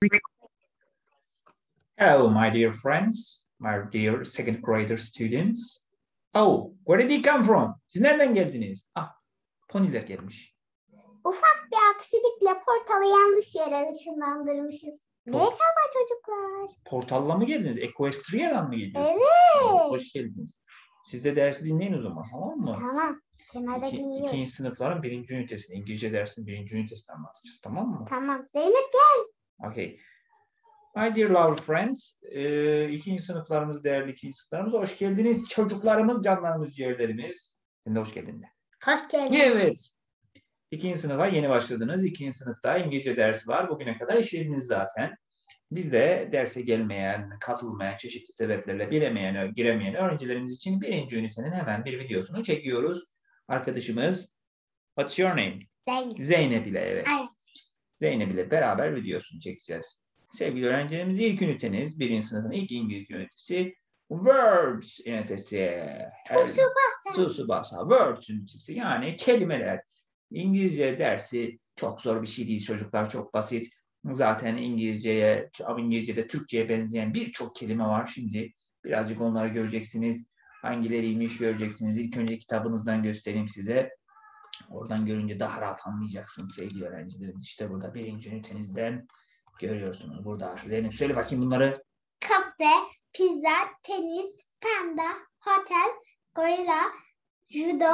Hello, my dear friends, my dear second grader students. Oh, where did you come from? Siz nereden geldiniz? Ah, poniler gelmiş. Ufak bir aksilikle portalı yanlış yere ışınlandırmışız. Merhaba çocuklar. Portalla mı geldiniz? Equestria'dan mı geliyorsunuz? Evet. Hoş geldiniz. Siz de dersi dinleyin o zaman, tamam mı? Tamam. Kenarda dinliyoruz. İkinci sınıfların birinci ünitesini, İngilizce dersinin birinci ünitesini anlatacağız, tamam mı? Tamam. Zeynep gel. Okay. My dear lovely friends, ikinci sınıflarımız, değerli ikinci sınıflarımız, hoş geldiniz. Çocuklarımız, canlarımız, ciğerlerimiz. Sen de hoş geldin de. Hoş geldin. Evet. İkinci sınıfa yeni başladınız. İkinci sınıfta İngilizce dersi var. Bugüne kadar işlediniz zaten. Biz de derse gelmeyen, katılmayan, çeşitli sebeplerle bilemeyen, giremeyen öğrencilerimiz için birinci ünitenin hemen bir videosunu çekiyoruz. Arkadaşımız, what's your name? Zeynep. Zeynep ile, evet. Evet. Zeynep ile beraber videosunu çekeceğiz. Sevgili öğrencilerimiz, ilk üniteniz, birinci sınıfın ilk İngilizce ünitesi, Words ünitesi. Tsubasa. Words ünitesi, yani kelimeler. İngilizce dersi çok zor bir şey değil çocuklar, çok basit. Zaten İngilizce'de Türkçe'ye benzeyen birçok kelime var. Şimdi birazcık onları göreceksiniz. Hangileriymiş göreceksiniz. İlk önce kitabınızdan göstereyim size. Oradan görünce daha rahat anlayacaksınız sevgili öğrencilerimiz. İşte burada birinci ünitenizden görüyorsunuz burada. Zeynep söyle bakayım bunları. Kafe, pizza, tenis, panda, otel, gorilla, judo,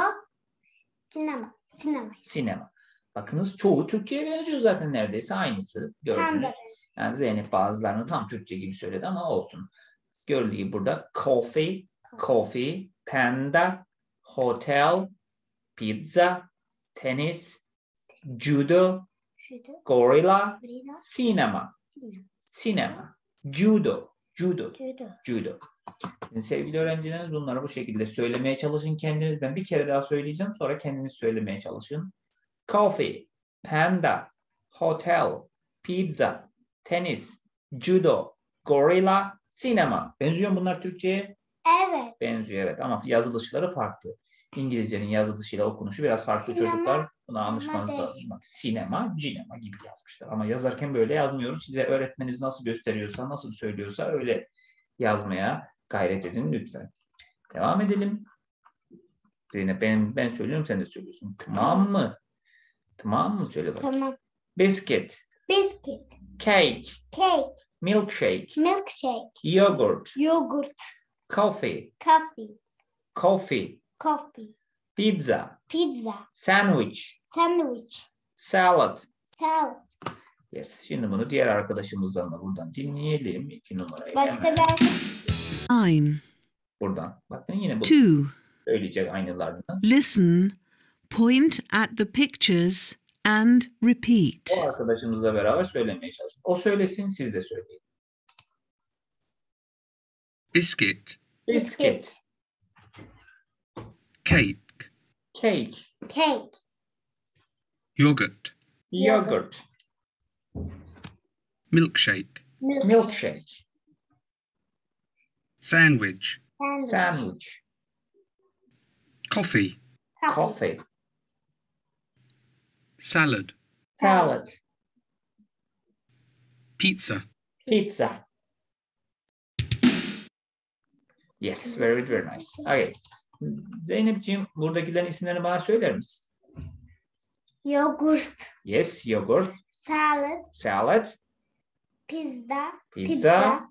sinema. Bakınız çoğu Türkçe'ye benziyor zaten, neredeyse aynısı. Gördünüz. Panda. Yani Zeynep bazılarını tam Türkçe gibi söyledi ama olsun. Gördüğü gibi burada coffee, panda, hotel, pizza, tenis, judo, gorilla, sinema. Judo. Şimdi sevgili öğrencilerimiz, bunları bu şekilde söylemeye çalışın kendiniz. Ben bir kere daha söyleyeceğim, sonra kendiniz söylemeye çalışın. Coffee, panda, hotel, pizza, tenis, judo, gorilla, sinema. Benziyor mu bunlar Türkçe'ye? Evet. Benziyor, evet, ama yazılışları farklı. İngilizcenin yazılışıyla okunuşu biraz farklı Sinema, çocuklar. Buna alışmanız lazım. Bak, sinema, cinema gibi yazmışlar. Ama yazarken böyle yazmıyoruz. Size öğretmeniz nasıl gösteriyorsa, nasıl söylüyorsa öyle yazmaya gayret edin lütfen. Devam edelim. Zeynep, ben söylüyorum, sen de söylüyorsun. Tamam mı? Tamam mı? Söyle bakayım. Tamam. Biscuit. Cake. Milkshake. Yogurt. Coffee. Pizza. Sandwich. Salad. Yes. Şimdi bunu diğer arkadaşımızdan da buradan dinleyelim. 2 numarayı Başka hemen. bir Buradan. Bakın yine bu. 2. Söyleyecek aynılarından. Listen, point at the pictures and repeat. O arkadaşımızla beraber söylemeye çalışın. O söylesin, siz de söyleyin. Biscuit, cake, yogurt, milkshake, sandwich, coffee, salad, pizza, Yes, very nice. Okay. Zeynepciğim, buradakilerin isimlerini bana söyler misin? Yogurt, Yes, yogurt, salad, pizza,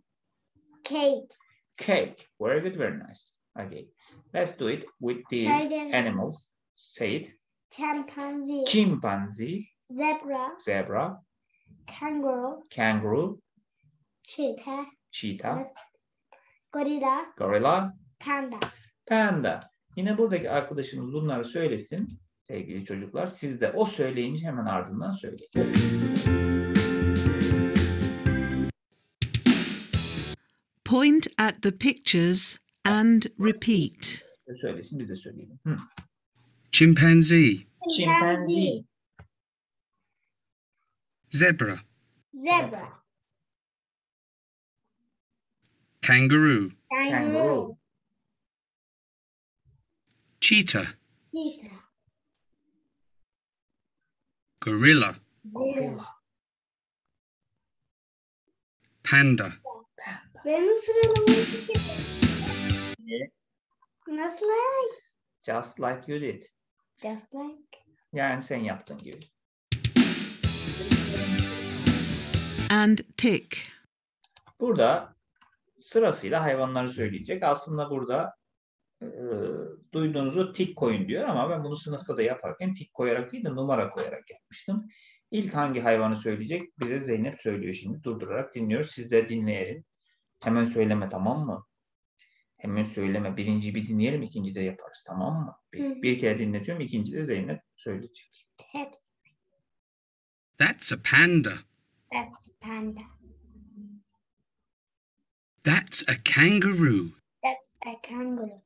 cake. Very good, very nice. Okay. Let's do it with these animals. Say it. Chimpanzee, zebra, kangaroo, cheetah, gorilla, panda. Yine buradaki arkadaşımız bunları söylesin sevgili çocuklar. Siz de o söyleyince hemen ardından söyleyin. Point at the pictures and repeat. Söylesin, biz de söyleyelim. chimpanzee, Zebra, kangaroo, cheetah, gorilla, Panda. Benim sıralamamı nasıl? Just like you did. Just like. Yani sen yaptığın gibi. And tick. Burada sırasıyla hayvanları söyleyecek. Aslında burada duyduğunuz o tik koyun diyor ama ben bunu sınıfta da yaparken tik koyarak değil de numara koyarak yapmıştım. İlk hangi hayvanı söyleyecek? Bize Zeynep söylüyor şimdi. Durdurarak dinliyoruz. Siz de dinleyelim. Hemen söyleme, tamam mı? Hemen söyleme. Birinciyi bir dinleyelim, ikinci de yaparız, tamam mı? Bir kere dinletiyorum, ikinci de Zeynep söyleyecek. Hep. That's a panda. That's panda. That's a kangaroo. That's a kangaroo.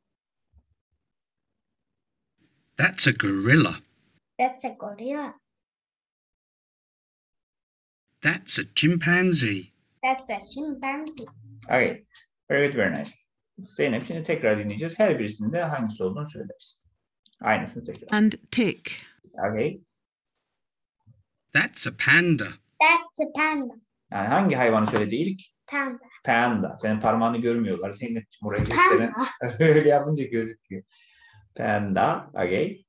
That's a gorilla. That's a gorilla. That's a chimpanzee. That's a chimpanzee. Okay. Very good, very nice. Zeynep şimdi tekrar dinleyeceğiz. Her birisinde hangisi olduğunu söylersin. Aynısını tekrar. And tick. Okay. That's a panda. That's a panda. Yani hangi hayvanı söyledi ilk? Panda. Panda. Senin parmağını görmüyorlar. Zeynep'ciğim oraya gösteren. Panda. Öyle yapınca gözüküyor. Panda. Okay.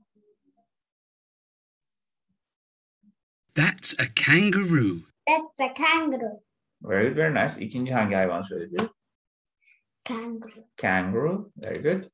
That's a kangaroo. That's a kangaroo. Very good, very nice. İkinci hangi hayvan söyledi? Kangaroo. Kangaroo. Very good.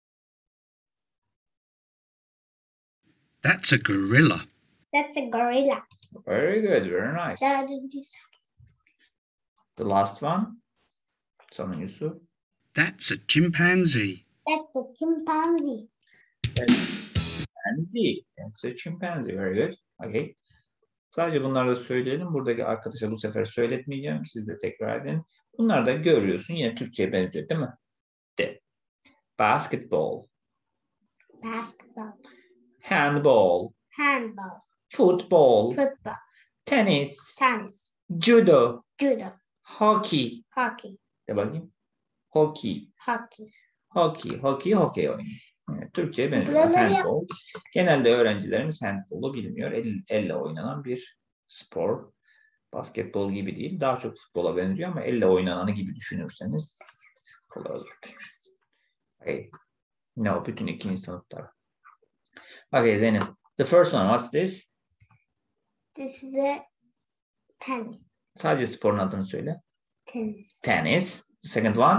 That's a gorilla. That's a gorilla. Very good, very nice. Dördüncüsü. The last one. Sonuncusu. That's a chimpanzee. That's a chimpanzee. Chimpanzee. That's a chimpanzee. Very good. Okay. Sadece bunları da söyleyelim. Buradaki arkadaşa bu sefer söyletmeyeceğim. Siz de tekrar edin. Bunları da görüyorsun. Yine Türkçe'ye benziyor değil mi? De. Basketball. Basketball. Handball. Handball. Football. Football. Tennis. Tennis. Judo. Judo. Hockey. Hockey. De bakayım. Hockey. Hockey. Hokey oyunu. Evet, Türkçe'ye benziyor. Buraları Handball. Genelde öğrencilerimiz handball'u bilmiyor. Elle oynanan bir spor. Basketbol gibi değil. Daha çok futbola benziyor ama elle oynananı gibi düşünürseniz kolay olur. Okay. No, bütün ikinci sınıflar. Okay, Zeynep. The first one, what's this? This is a tennis. Sadece sporun adını söyle. Tennis. Tennis. The second one?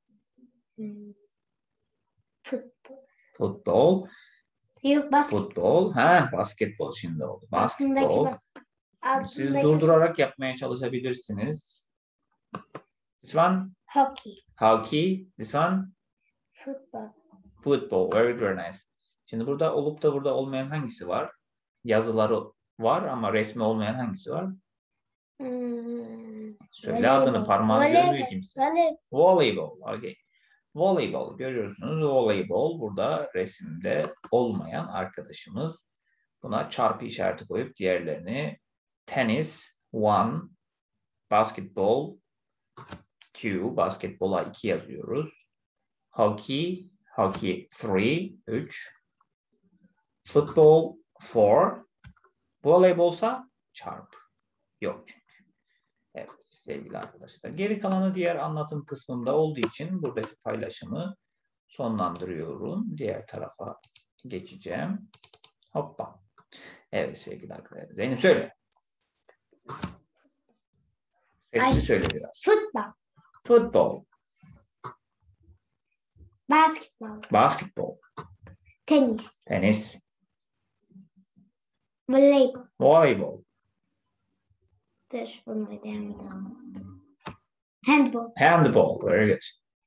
Football. Football. Yok basket. Football. Ha, basketbol şimdi oldu. Altındaki Basketbol. basket. Siz Altındaki durdurarak yapmaya çalışabilirsiniz. This one? hockey. Hockey. This one? Football. Football. Very, very nice. Şimdi burada olup da burada olmayan hangisi var? Yazıları var ama resmi olmayan hangisi var? Söyle Voleybol. adını, parmağını görmüyor kimse. Voleybol. Voleybol. Okay. Voleybol. Görüyorsunuz voleybol. Burada resimde olmayan arkadaşımız. Buna çarpı işareti koyup diğerlerini tenis, one, basketball, two, basketbola 2 yazıyoruz. Hockey, three, 3. Football, four. Voleybolsa çarpı. Yok çünkü. Evet sevgili arkadaşlar. Geri kalanı diğer anlatım kısmında olduğu için buradaki paylaşımı sonlandırıyorum. Diğer tarafa geçeceğim. Hoppa. Evet sevgili arkadaşlar. Zeynep söyle. Sesli söyle biraz. Football. Football. Basketball. Basketball. Tenis. Tenis. Voleybol. Voleybol. Dur bunları beğenmedim. Handball. Handball. Very good.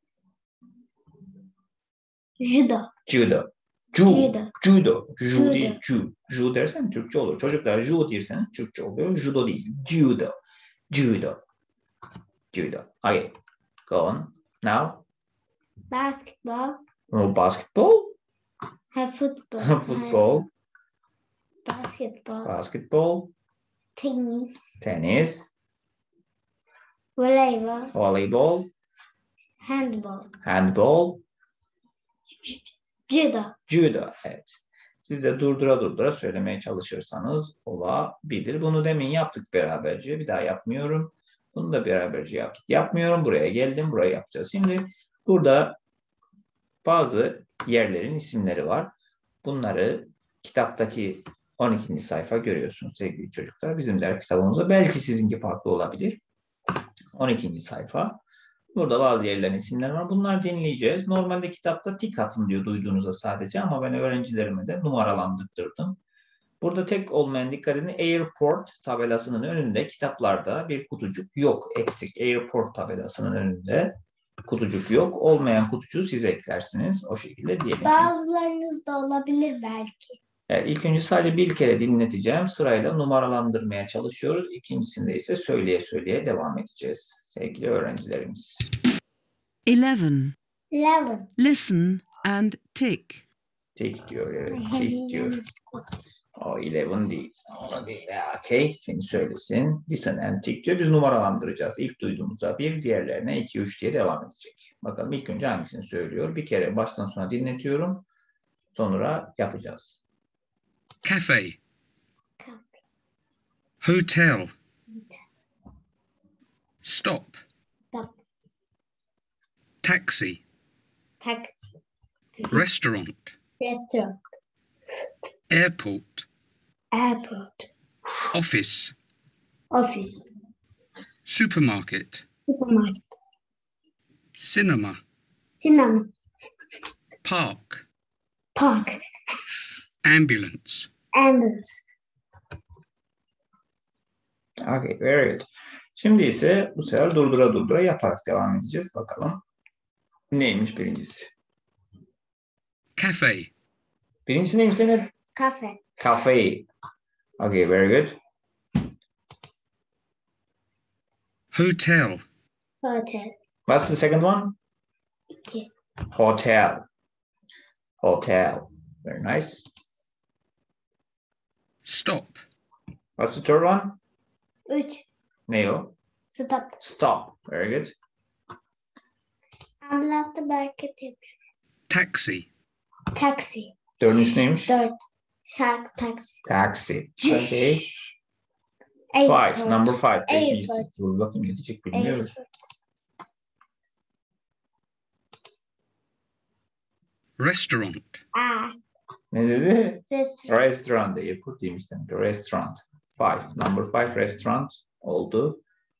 Judo. Judo. Judo. Judo. Ju Judo. değil. Ju dersen Türkçe olur. Çocuklar ju derseniz Türkçe oluyor. Judo değil. Judo. Judo. Okay. Go on. Now. Basketball. Basketball. Football. Football. Basketball. Basketball. Tenis. Tennis. Voleybol. Volleyball. Handball. Handball. Judo. Judo. Evet. Siz de durdura söylemeye çalışırsanız olabilir. Bunu demin yaptık beraberce. Bir daha yapmıyorum. Bunu da beraberce yaptık. Yapmıyorum. Buraya geldim. Buraya yapacağız. Şimdi burada bazı yerlerin isimleri var. Bunları kitaptaki 12. sayfa görüyorsunuz sevgili çocuklar. Bizim de kitabımızda belki sizinki farklı olabilir. 12. sayfa. Burada bazı yerlerin isimleri var. Bunları dinleyeceğiz. Normalde kitapta tik atın diyor duyduğunuzda sadece ama ben öğrencilerime de numaralandırdım. Burada tek olmayan dikkat edin. Airport tabelasının önünde kitaplarda bir kutucuk yok. Eksik. Airport tabelasının önünde kutucuk yok. Olmayan kutucuğu siz eklersiniz. O şekilde diyelim. Bazılarınız da olabilir belki. Evet, ilk önce sadece bir kere dinleteceğim. Sırayla numaralandırmaya çalışıyoruz. İkincisinde ise söyleye söyleye devam edeceğiz. Sevgili öğrencilerimiz. 11. 11. Listen and tick. Tick diyor. Evet, tick diyor. O 11 değil. O değil. Okay. Şimdi söylesin. Listen and tick diyor. Biz numaralandıracağız. İlk duyduğumuzda 1, diğerlerine 2, 3 diye devam edecek. Bakalım ilk önce hangisini söylüyor. Bir kere baştan sona dinletiyorum. Sonra yapacağız. Cafe. Hotel. Stop. Stop. Taxi. Taxi. Restaurant. Restaurant. Airport. Airport. Office. Office. Supermarket. Supermarket. Cinema. Cinema. Park. Park. Ambulance. Ambulance. Okay, very good. Şimdi ise bu sefer durdura durdura yaparak devam edeceğiz. Bakalım neymiş birincisi? Cafe. Birincisi neymiş Zeynep? Cafe. Cafe. Okay, very good. Hotel. Hotel. What's the second one? 2. Hotel. Hotel. Very nice. Stop. What's the third one? 3. Ne o? Stop. Stop. Very good. Ambulansta hareket yapıyor. Taxi. Taxi. Dördüncüsü neymiş? 4. Taxi. Taxi. Okay. Airport. Five. Number 5. Beşincisi. Airport. Dur bakayım ne diyecek bilmiyoruz. Airport. Restaurant. Ne dedi? Restaurant. Restaurant. Airport değilmiş demek. Restaurant. 5. Number 5 restaurant oldu.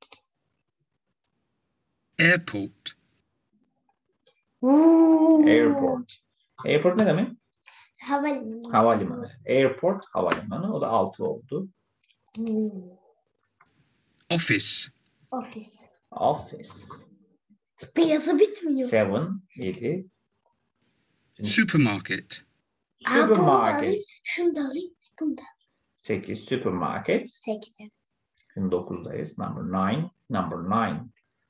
Airport. Airport. Airport ne demek? Havalimanı. Havalimanı. Airport, havalimanı. O da 6 oldu. Office. Office. Office. Bir yazı bitmiyor. 7. Supermarket. Bunu da Supermarket. alayım, şunu da alayım, bunu da. 8. Supermarket. 8. Şimdi 9'dayız. Number 9.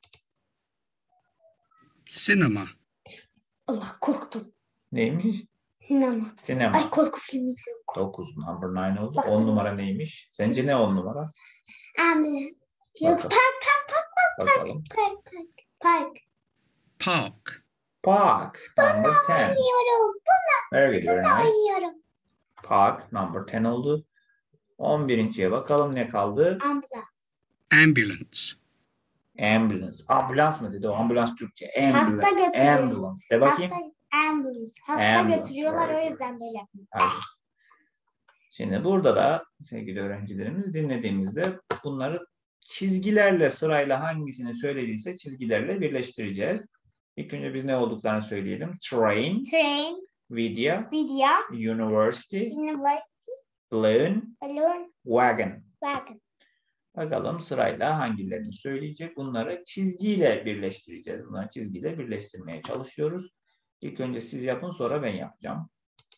Cinema. Allah korktum. Neymiş? Sinema. Sinema. Ay korku filmi izliyorum. 9. Number 9 oldu. Baktım. 10 numara neymiş? Sence ne 10 numara? Ambulans. Yok Bakalım. park. Bakalım. Park. Park. Park. Number 10. Oynuyorum. Very good. Very nice. Oynuyorum. Park. Number 10 oldu. 11.'ye bakalım ne kaldı? Ambulans. Ambulance. Ambulance. Ambulans mı dedi? O ambulans Türkçe. Hasta götürüyor. Ambulance. De bakayım. Hasta Ambulance, götürüyorlar right. o yüzden böyle yapıyor. Evet. Şimdi burada da sevgili öğrencilerimiz dinlediğimizde bunları çizgilerle sırayla hangisini söylediyse çizgilerle birleştireceğiz. İlk önce biz ne olduklarını söyleyelim. Train, Train. video, Video. university, University. balloon, Balloon. wagon. Wagon. Bakalım sırayla hangilerini söyleyecek. Bunları çizgiyle birleştireceğiz. Bunları çizgiyle birleştirmeye çalışıyoruz. İlk önce siz yapın sonra ben yapacağım.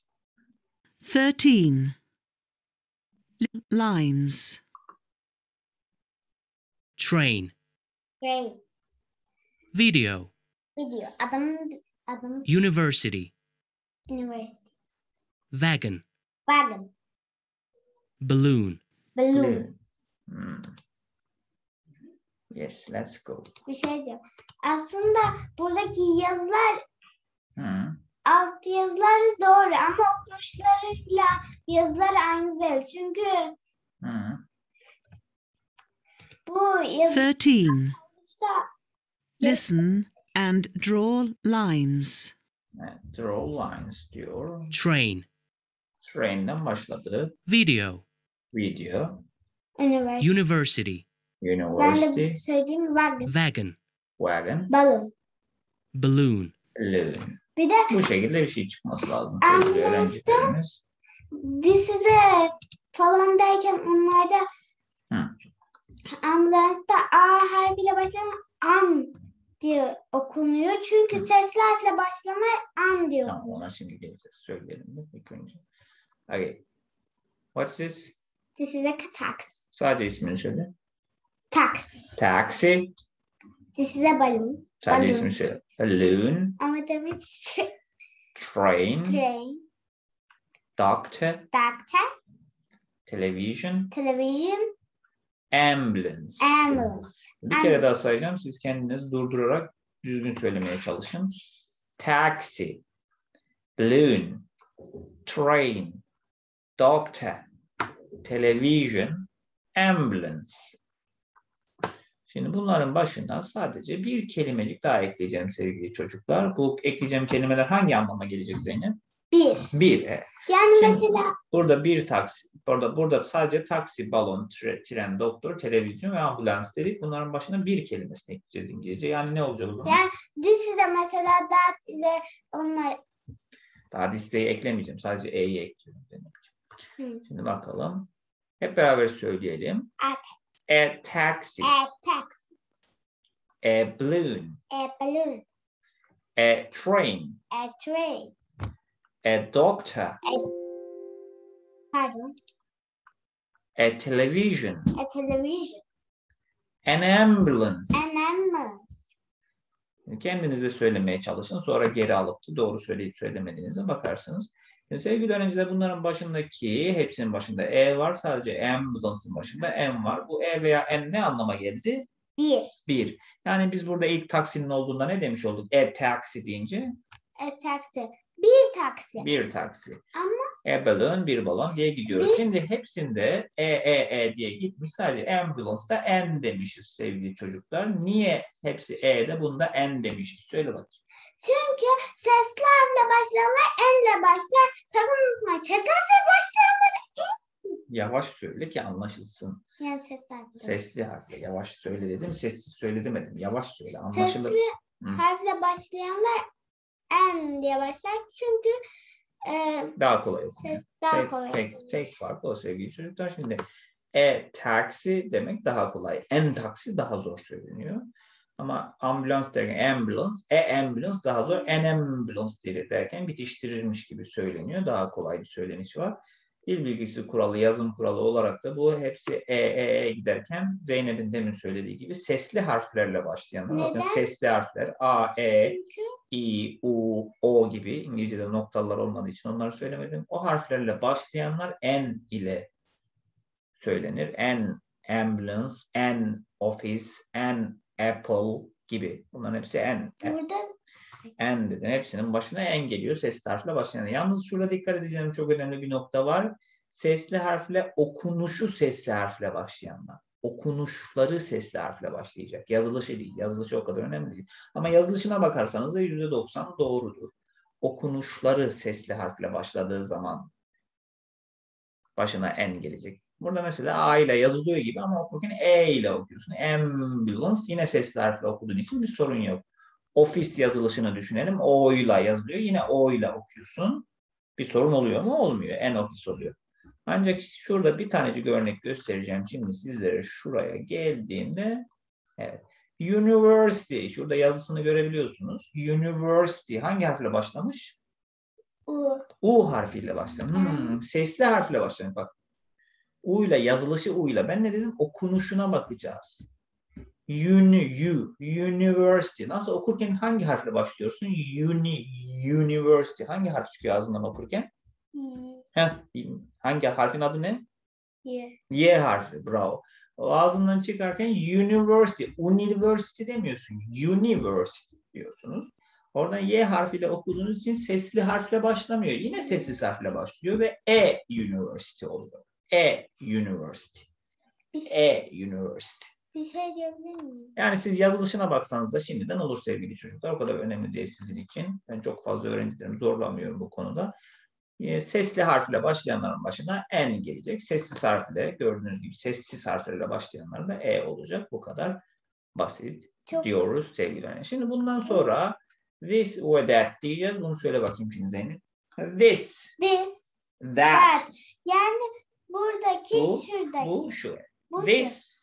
13. Lines. Train. Train. Video. Video. Adamın University. University. Wagon. Wagon. Balloon. Balloon. Yes, let's go. Bir şey diyeceğim. Aslında buradaki yazılar Hı. alt yazıları doğru ama okunuşlarıyla yazılar aynı değil. Çünkü Hı. Bu yazı 13. Listen and draw lines. Evet, draw lines diyor. Train. Train'den başladı. Video. Video. üniversite. University. Ben University. de söylediğim wagon. Wagon. Wagon. Balon. Balloon. Balloon. Bir de Bu şekilde bir şey çıkması lazım sevgili Ambulansta- öğrencilerimiz. this is a falan derken onlarda Hı. ambulansta A harfiyle başlayan an diye okunuyor. Çünkü sesli harfle başlanan an diyor. Tamam, ona şimdi geleceğiz. Söyleyelim mi ilk önce? Okay. What's this? This is a taxi. Sadece ismini söyle. Taxi. Taxi. This is a balloon. Sadece Balloon. ismini söyle. Balloon. Ama tabii Train. train, Doctor. doctor, Television. television, Ambulance. ambulance. Bir kere daha sayacağım. Siz kendiniz durdurarak düzgün söylemeye çalışın. Taxi. Balloon. Train. Doctor. Television. Ambulance. Şimdi bunların başına sadece bir kelimecik daha ekleyeceğim sevgili çocuklar. Bu ekleyeceğim kelimeler hangi anlama gelecek Zeynep? Bir. Bir. Evet. Yani Şimdi mesela burada bir taksi, burada sadece taksi, balon, tren, doktor, televizyon ve ambulans dedik. Bunların başına bir kelimesini ekleyeceğiz İngilizce. Yani ne olacak o zaman? yani this is de mesela that ile onlar Daha listeyi eklemeyeceğim. Sadece E'yi ekliyorum. Hı. Şimdi bakalım. Hep beraber söyleyelim. A taxi. a taxi, A balloon. a balloon, A train. a train, A doctor. pardon, A television. a television, An ambulance. an ambulance. Kendiniz de söylemeye çalışın. Sonra geri alıp da doğru söyleyip söylemediğinize bakarsınız. Sevgili öğrenciler, bunların başındaki, hepsinin başında E var. Sadece ambulance'ın başında M var. Bu E veya N ne anlama geldi? Bir. Bir. Yani biz burada ilk taksinin olduğunda ne demiş olduk? A taxi deyince. A taxi. Bir taksi. Bir taksi. Ama A balloon, bir balon diye gidiyoruz. Biz- Şimdi hepsinde E diye gitmiş. Sadece ambulance'da N demişiz sevgili çocuklar. Niye hepsi E'de, bunda N demişiz? Söyle bakayım. çünkü sesli harfle başlayanlar enle başlar. Sakın unutmayın. Sesli harfle başlayanlar Yavaş söyle ki anlaşılsın. yani sesli harfle. Sesli harfle. Yavaş söyle dedim, sessiz söyle demedim. Yavaş söyle, anlaşılır. Sesli Hı. harfle başlayanlar en diye başlar. Çünkü Daha kolay okunuyor. ses daha kolay. Tek fark o sevgili çocuklar. Şimdi taxi demek daha kolay. En taksi daha zor söyleniyor. Ama ambulans derken ambulance daha zor. En ambulance derken bitiştirilmiş gibi söyleniyor. Daha kolay bir söyleniş var. Dil bilgisi kuralı, yazım kuralı olarak da bu hepsi giderken Zeynep'in demin söylediği gibi sesli harflerle başlayanlar. Bakın Neden? sesli harfler A, E, Çünkü I, U, O gibi İngilizce'de noktalar olmadığı için onları söylemedim. O harflerle başlayanlar N ile söylenir. N, ambulance, N, office, N, apple gibi. Bunların hepsi N. burada N dedim. Hepsinin başına N geliyor. Sesli harfle başlayan. Yalnız şurada dikkat edeceğim çok önemli bir nokta var. Sesli harfle okunuşu sesli harfle başlayanlar. Okunuşları sesli harfle başlayacak. Yazılışı değil. Yazılışı o kadar önemli değil. Ama yazılışına bakarsanız da %90 doğrudur. Okunuşları sesli harfle başladığı zaman başına N gelecek. Burada mesela A ile yazılıyor gibi ama okurken E ile okuyorsun. Ambulance yine sesli harfle okuduğun için bir sorun yok. Ofis yazılışını düşünelim. O ile yazılıyor. Yine O ile okuyorsun. Bir sorun oluyor mu? Olmuyor. En ofis oluyor. Ancak şurada bir tanecik örnek göstereceğim. Şimdi sizlere şuraya geldiğimde evet. University. Şurada yazısını görebiliyorsunuz. University. Hangi harfle başlamış? U. U harfiyle başlamış. Sesli harfle başlamış. Bak. U ile yazılışı U ile. Ben ne dedim? Okunuşuna bakacağız. University. Nasıl okurken hangi harfle başlıyorsun? University. Hangi harf çıkıyor ağzından okurken? Hangi harfin adı ne? Y. Y harfi. Bravo. O ağzından çıkarken university. University demiyorsun. University diyorsunuz. Oradan Y harfiyle okuduğunuz için sesli harfle başlamıyor. Yine sessiz harfle başlıyor ve University oluyor. University. Biz, University. Bir şey diyebilir miyim? Yani siz yazılışına baksanız da şimdiden olur sevgili çocuklar. O kadar önemli değil sizin için. Ben çok fazla öğrencilerimi zorlamıyorum bu konuda. Sesli harfle başlayanların başına N gelecek. Sessiz harfle gördüğünüz gibi sessiz harflerle başlayanların da E olacak. Bu kadar basit diyoruz sevgili öğrenciler. Şimdi bundan sonra this ve that diyeceğiz. Bunu söyle bakayım şimdi Zeynep. This, that. Yani buradaki, Bu, şuradaki. Bu şu. Bu This,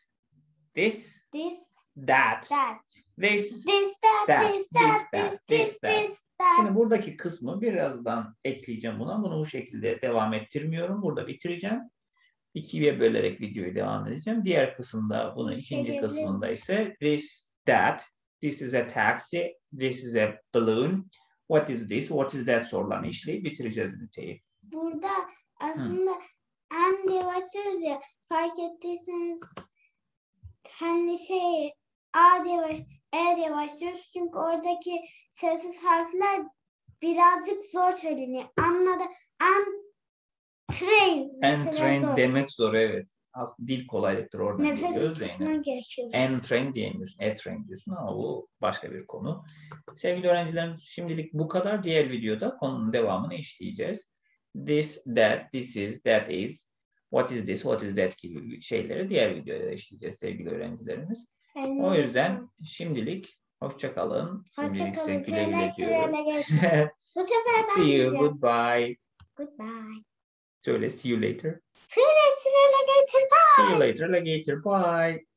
that. that. This, That, that, this, that, this, this, that. that. Şimdi buradaki kısmı birazdan ekleyeceğim buna. Bunu bu şekilde devam ettirmiyorum. Burada bitireceğim. 2'ye bölerek videoyu devam edeceğim. Diğer kısımda, bunun ikinci kısmında ise this, that, this is a taxi, this is a balloon, what is this, what is that sorularını işleyip bitireceğiz üniteyi. Burada aslında N diye başlıyoruz ya, fark ettiyseniz hani A diye E diye başlıyoruz. Çünkü oradaki sessiz harfler birazcık zor söyleniyor. Anladı. Train. Entrain zor. demek zor, evet. Aslında dil kolaylıktır, oradan Nefes geliyor tutman Zeynep. gerekiyor. Entrain diyemiyorsun, e-train diyorsun ama bu başka bir konu. Sevgili öğrencilerimiz, şimdilik bu kadar. Diğer videoda konunun devamını işleyeceğiz. This, that, this is, that is, what is this, what is that gibi şeyleri diğer videoda işleyeceğiz sevgili öğrencilerimiz. O yüzden şimdilik hoşça kalın. Şimdilik size güle güle diyorum. Bu sefer ben See you, diyeceğim. goodbye. Goodbye. Söyle, see you later. See you later, alligator. Bye. See you later, alligator. Bye.